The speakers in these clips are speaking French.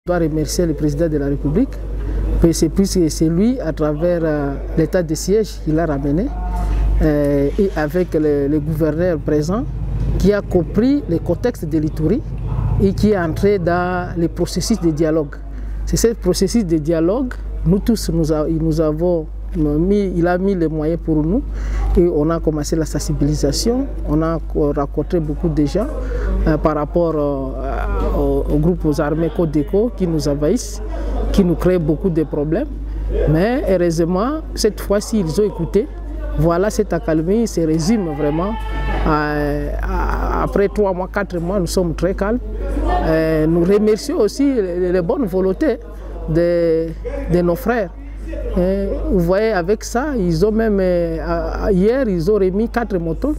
Je dois remercier le président de la République, puisque c'est lui, à travers l'état de siège, qu'il a ramené, et avec le gouverneur présent, qui a compris le contexte de l'Ituri et qui est entré dans le processus de dialogue. C'est ce processus de dialogue, nous tous, il a mis les moyens pour nous et on a commencé la sensibilisation, on a rencontré beaucoup de gens par rapport aux groupes aux armées Codeco qui nous envahissent, qui nous créent beaucoup de problèmes. Mais heureusement, cette fois-ci, ils ont écouté. Voilà, cette accalmie se résume vraiment. Après 3 mois, 4 mois, nous sommes très calmes. Nous remercions aussi les bonnes volontés de nos frères. Vous voyez, avec ça, ils ont même, hier, ils ont remis 4 motos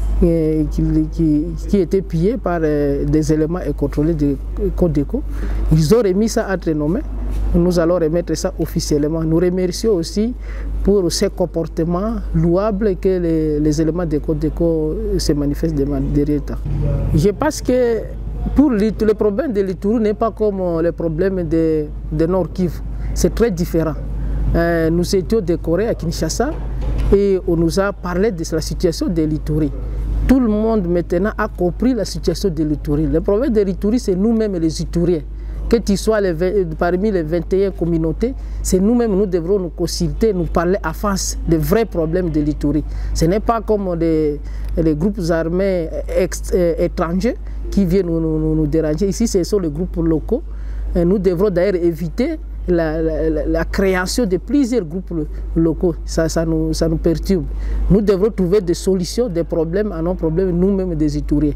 qui étaient pillés par des éléments contrôlés de Codeco. Ils ont remis ça entre nos mains. Nous allons remettre ça officiellement. Nous remercions aussi pour ces comportements louables que les éléments de Codeco se manifestent derrière l'État. Je pense que pour le problème de l'Ituri n'est pas comme le problème de Nord Kivu. C'est très différent. Nous étions décorés à Kinshasa et on nous a parlé de la situation de l'Ituri. Tout le monde maintenant a compris la situation de l'Ituri. Le problème de l'Ituri, c'est nous-mêmes les Ituriens. Que tu sois parmi les 21 communautés, c'est nous-mêmes, nous devrons nous consulter, nous parler à face des vrais problèmes de l'Ituri. Ce n'est pas comme les groupes armés étrangers qui viennent nous déranger. Ici, ce sont les groupes locaux. Nous devrons d'ailleurs éviter la création de plusieurs groupes locaux. Ça nous perturbe. Nous devrons trouver des solutions, des problèmes à nos problèmes, nous-mêmes des Ituriens.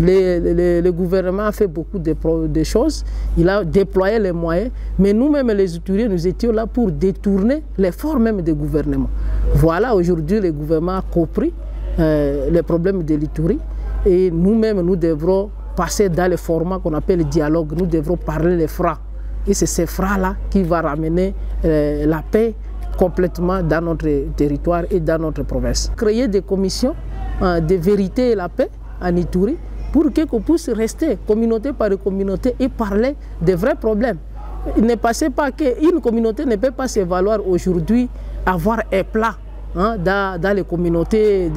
Le gouvernement a fait beaucoup de choses, il a déployé les moyens, mais nous-mêmes les Ituriens, nous étions là pour détourner l'effort même du gouvernement. Voilà, aujourd'hui, le gouvernement a compris les problèmes de l'Ituri et nous-mêmes, nous devrons passer dans le format qu'on appelle le dialogue. Nous devrons parler les francs. Et c'est ces francs-là qui vont ramener la paix complètement dans notre territoire et dans notre province. Créer des commissions de vérité et la paix en Ituri pour qu'on puisse rester communauté par communauté et parler des vrais problèmes. Il ne passait pas qu'une communauté ne peut pas se valoir aujourd'hui avoir un plat dans les communautés,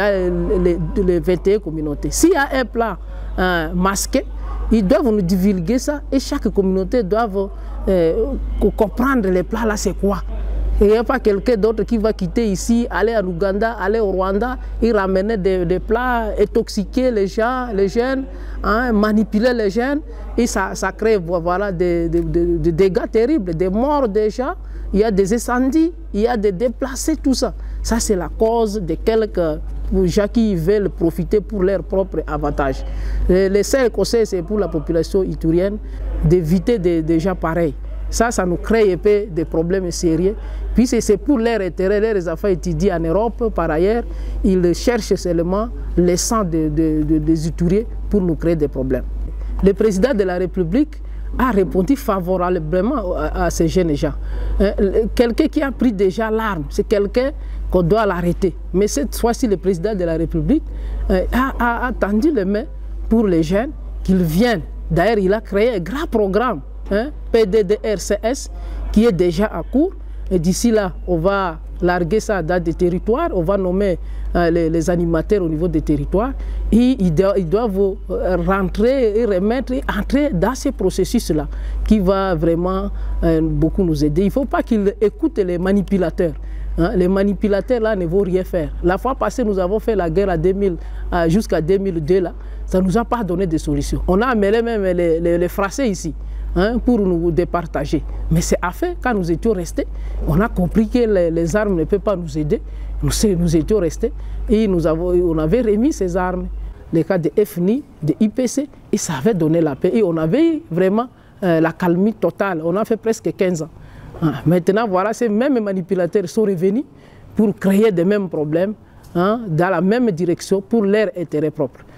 dans les 21 communautés. S'il y a un plat masqué, ils doivent nous divulguer ça et chaque communauté doit comprendre les plats là c'est quoi. Il n'y a pas quelqu'un d'autre qui va quitter ici, aller en Ouganda, aller au Rwanda et ramener des plats, intoxiquer les gens, les jeunes, manipuler les jeunes et ça crée voilà, des dégâts terribles, des morts des gens, il y a des incendies, il y a des déplacés, tout ça. Ça c'est la cause de quelques gens qui veulent profiter pour leur propre avantage. Le seul conseil, c'est pour la population iturienne d'éviter des gens pareils. Ça nous crée un peu des problèmes sérieux. Puis c'est pour leur intérêt, leurs affaires étudiées en Europe, par ailleurs, ils cherchent seulement le sang des Ituriens pour nous créer des problèmes. Le président de la République a répondu favorablement à ces jeunes gens. Quelqu'un qui a pris déjà l'arme, c'est quelqu'un qu'on doit l'arrêter. Mais cette fois-ci, le président de la République a tendu les mains pour les jeunes qu'ils viennent. D'ailleurs, il a créé un grand programme, PDDRCS, qui est déjà à court. Et d'ici là, on va larguer ça dans des territoires, on va nommer les animateurs au niveau des territoires et ils doivent rentrer et remettre et entrer dans ce processus-là qui va vraiment beaucoup nous aider. Il ne faut pas qu'ils écoutent les manipulateurs. Les manipulateurs là ne vont rien faire. La fois passée, nous avons fait la guerre jusqu'à 2002 là, ça ne nous a pas donné de solution. On a amené même les Français ici. Pour nous départager. Mais c'est à fait, quand nous étions restés, on a compris que les armes ne peuvent pas nous aider. Nous étions restés et on avait remis ces armes, les cas de FNI, de IPC, et ça avait donné la paix. Et on avait vraiment la calmie totale. On a fait presque 15 ans. Maintenant, voilà, ces mêmes manipulateurs sont revenus pour créer les mêmes problèmes dans la même direction pour leur intérêt propre.